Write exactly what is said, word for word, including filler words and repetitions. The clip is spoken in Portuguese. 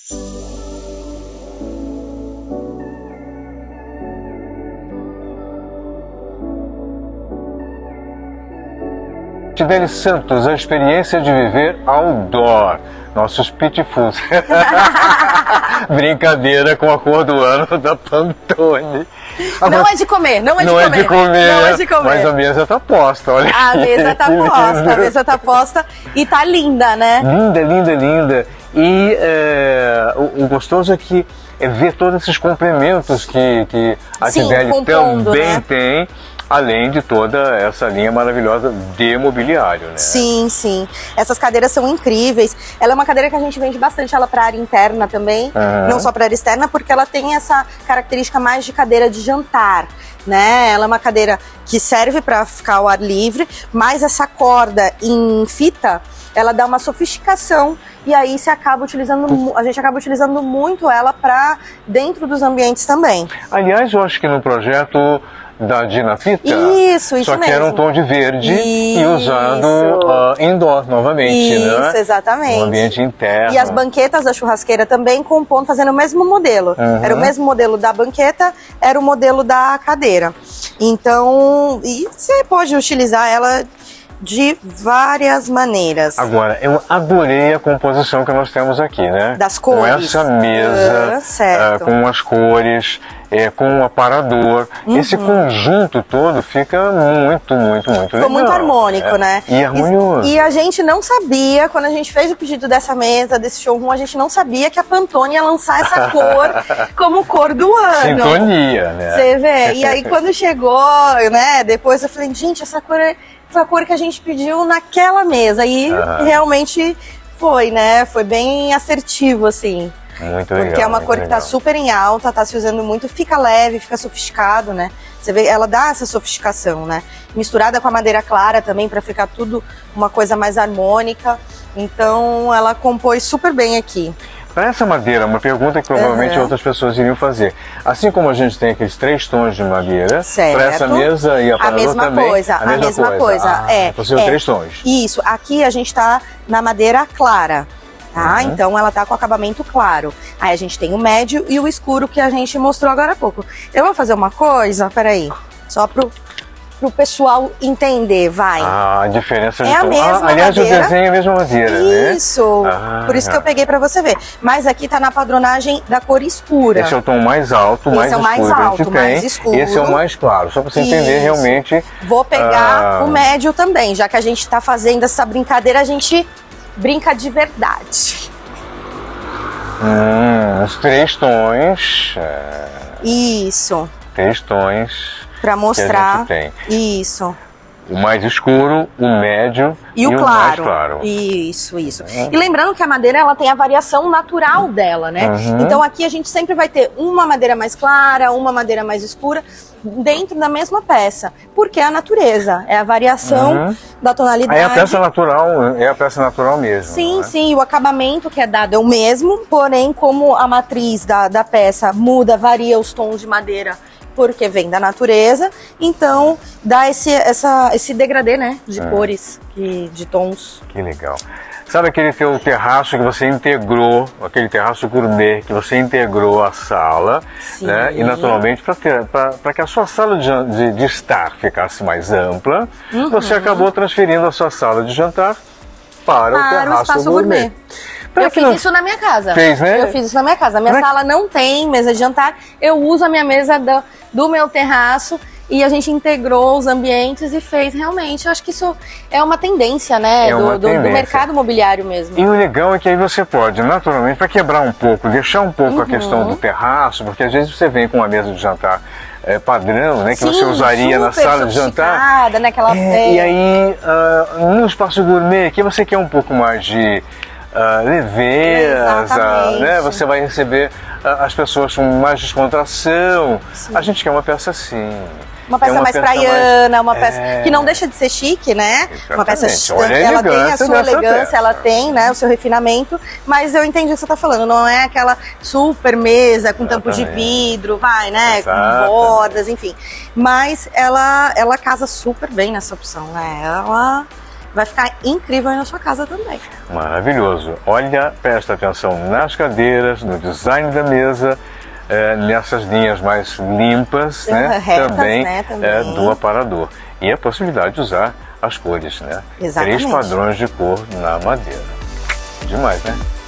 Tibeli Santos, a experiência de viver outdoor. Nossos pitfulls. Brincadeira com a cor do ano da Pantone. Agora, não é de comer, não é de não comer. É de comer, não é de comer. Mas a mesa tá posta, olha. A aqui, mesa tá posta, a mesa tá posta e tá linda, né? Linda, linda, linda. E é, o, o gostoso é que é ver todos esses complementos que, que a Tibeli também né? tem. Além de toda essa linha maravilhosa de mobiliário, né? Sim, sim. Essas cadeiras são incríveis. Ela é uma cadeira que a gente vende bastante ela para área interna também, uhum. não só para área externa, porque ela tem essa característica mais de cadeira de jantar, né? Ela é uma cadeira que serve para ficar ao ar livre, mas essa corda em fita, ela dá uma sofisticação e aí se acaba utilizando, a gente acaba utilizando muito ela para dentro dos ambientes também. Aliás, eu acho que no projeto da Dinafita, isso, isso só que mesmo. era um tom de verde isso. e usando uh, indoor novamente, isso, né? Exatamente. No ambiente interno. E as banquetas da churrasqueira também compondo, fazendo o mesmo modelo. Uhum. Era o mesmo modelo da banqueta, era o modelo da cadeira. Então, e você pode utilizar ela de várias maneiras. Agora, eu adorei a composição que nós temos aqui, né? Das cores. Com essa mesa, uh, certo. Uh, com as cores, é, com o aparador. Uhum. Esse conjunto todo fica muito, muito, muito legal. Ficou muito harmônico, é. né? E harmonioso. E, e a gente não sabia, quando a gente fez o pedido dessa mesa, desse showroom, a gente não sabia que a Pantone ia lançar essa cor como cor do ano. Sintonia, né? Você vê? E aí quando chegou, né, depois eu falei, gente, essa cor é... foi a cor que a gente pediu naquela mesa e uhum. realmente foi, né? Foi bem assertivo, assim. Muito legal. Porque é uma cor que tá super em alta, tá se usando muito, fica leve, fica sofisticado, né? Você vê, ela dá essa sofisticação, né? Misturada com a madeira clara também, para ficar tudo uma coisa mais harmônica. Então, ela compôs super bem aqui. Para essa madeira, uma pergunta que provavelmente uhum. outras pessoas iriam fazer. Assim como a gente tem aqueles três tons de madeira, para essa mesa e aparador a mesma também, coisa, a mesma, a mesma coisa. coisa. Ah, é, então, é, três tons. Isso, aqui a gente tá na madeira clara, tá? Uhum. Então ela tá com acabamento claro. Aí a gente tem o médio e o escuro que a gente mostrou agora há pouco. Eu vou fazer uma coisa, peraí, só pro... pro pessoal entender, vai. Ah, a diferença de é a tom. mesma ah, aliás, madeira. o desenho é a mesma madeira, né? Isso, ah, por isso que eu peguei pra você ver. Mas aqui tá na padronagem da cor escura. Esse é o tom mais alto, mais Esse é o mais escuro alto, que a gente mais tem. escuro. Esse é o mais claro, só pra você isso. entender realmente. Vou pegar ah, o médio também, já que a gente tá fazendo essa brincadeira, a gente brinca de verdade. Hum, os três tons. É... Isso. Três tons. Pra mostrar. Que a gente tem. Isso. O mais escuro, o médio e o, e claro. o mais claro. Isso, isso. É. E lembrando que a madeira ela tem a variação natural dela, né? Uhum. Então aqui a gente sempre vai ter uma madeira mais clara, uma madeira mais escura, dentro da mesma peça. Porque é a natureza, é a variação uhum. da tonalidade. Aí a peça natural é a peça natural mesmo. Sim, né? sim. O acabamento que é dado é o mesmo, porém como a matriz da, da peça muda, varia os tons de madeira, porque vem da natureza, então dá esse, essa, esse degradê, né, de é. cores, que, de tons. Que legal. Sabe aquele teu terraço que você integrou, aquele terraço gourmet que você integrou à sala, sim. né? E naturalmente para que a sua sala de, de, de estar ficasse mais ampla, uhum. você acabou transferindo a sua sala de jantar para, para o terraço o espaço gourmet. gourmet. Pra eu fiz não... isso na minha casa. Fez, né? Eu fiz isso na minha casa. A minha pra... sala não tem mesa de jantar. Eu uso a minha mesa do, do meu terraço e a gente integrou os ambientes e fez realmente. Eu acho que isso é uma tendência, né? É do, uma do, tendência. do mercado imobiliário mesmo. E o legal é que aí você pode, naturalmente, para quebrar um pouco, deixar um pouco uhum. a questão do terraço, porque às vezes você vem com uma mesa de jantar é, padrão, né? Que Sim, você usaria na sala de jantar. Né, aquela... é, e aí, uh, no espaço gourmet, aqui você quer um pouco mais de... Uh, leveza, né? Você vai receber uh, as pessoas com mais descontração. Sim. A gente quer uma peça assim. Uma peça é uma mais peça praiana, mais... uma peça é... que não deixa de ser chique, né? Exatamente. Uma peça Olha ela tem a sua elegância, peça. ela tem, né, o seu refinamento, mas eu entendi o que você está falando, não é aquela super mesa com tampo de vidro, vai, né? Exatamente. Com bordas, enfim. Mas ela, ela casa super bem nessa opção, né? Ela vai ficar incrível aí na sua casa também. Maravilhoso. Olha, presta atenção nas cadeiras, no design da mesa, é, nessas linhas mais limpas, né? Retas, também, né? Também. É, do aparador. E a possibilidade de usar as cores, né? Exatamente. Três padrões de cor na madeira. Demais, né?